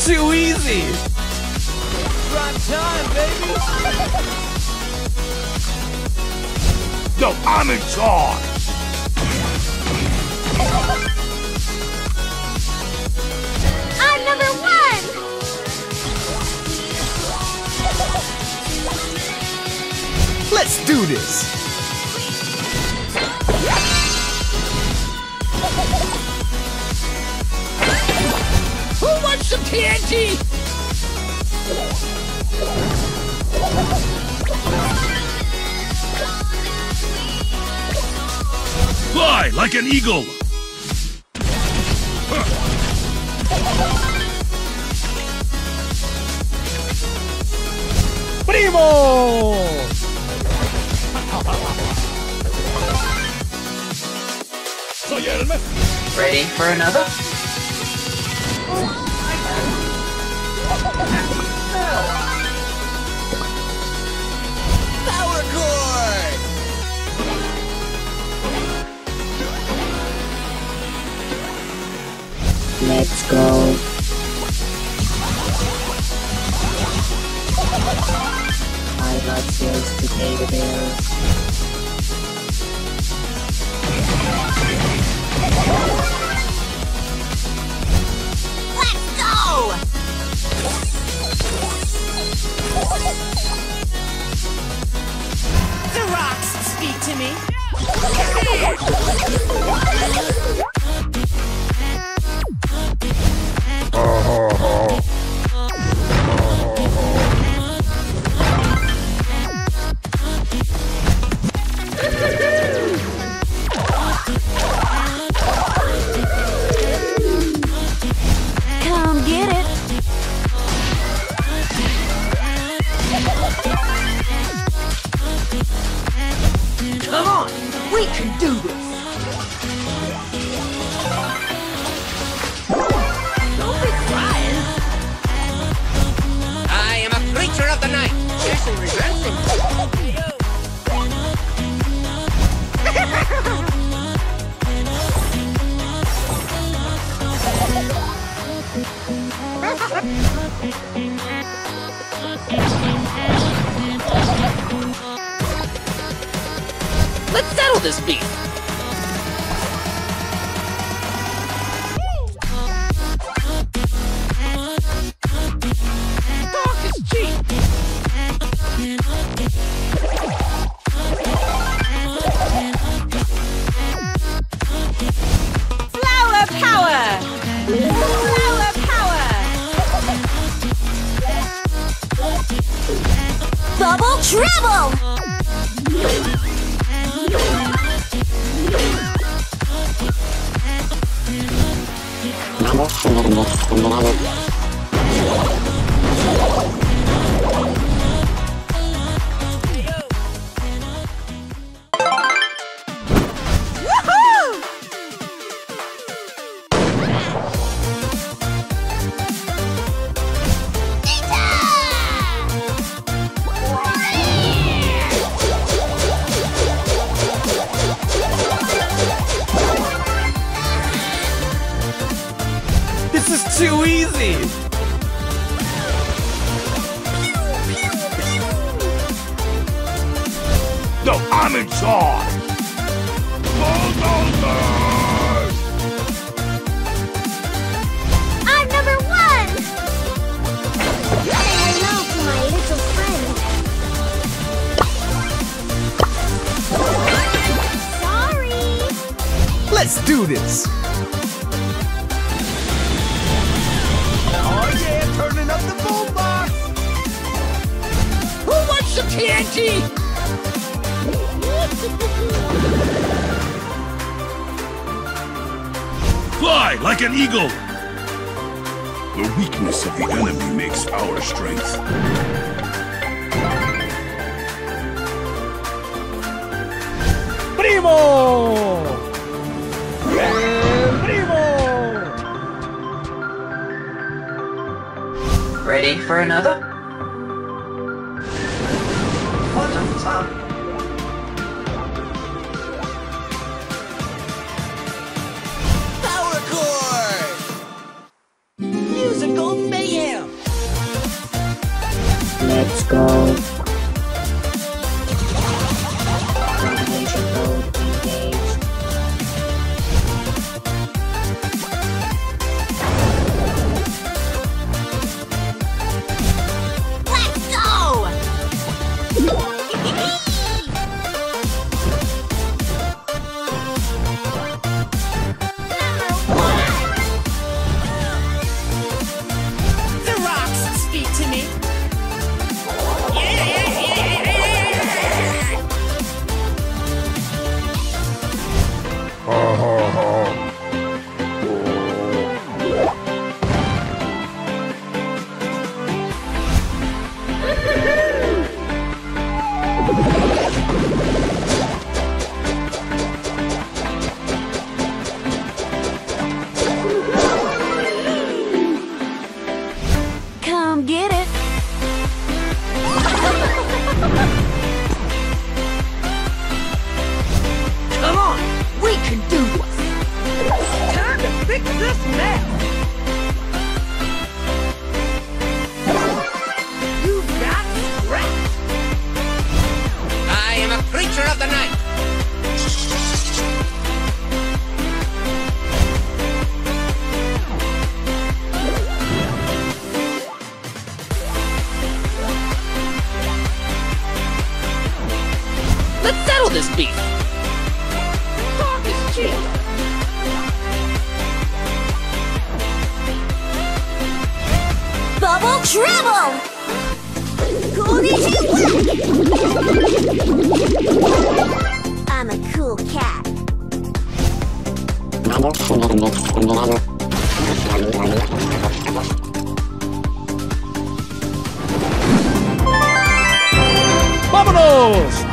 too easy! Prime time, baby! No, I'm in charge! I'm number one! Let's do this! Who wants some TNT? Fly like an eagle! Primo! Soy Elmer! Ready for another? Power chord! Let's go. I got bills to pay the bills. Let's go! The rocks speak to me. Come get it! Come on, we can do this. Don't be crying. I am a creature of the night, chasing revenge. Let's settle this beef. Talk is cheap. Flower power! Flower power! Bubble treble! Woohoo! This is too easy! No, I'm in charge! I'm number one! Say hello to my little friend. Sorry! Let's do this! Oh yeah, turning up the boombox. Who wants some TNT? Fly like an eagle! The weakness of the enemy makes our strength. Primo! Primo! Ready for another? Bottom top. Power chord. Musical mayhem. this beef. Talk is cheap. Bubble Trouble! I'm a cool cat. ¡Vámonos!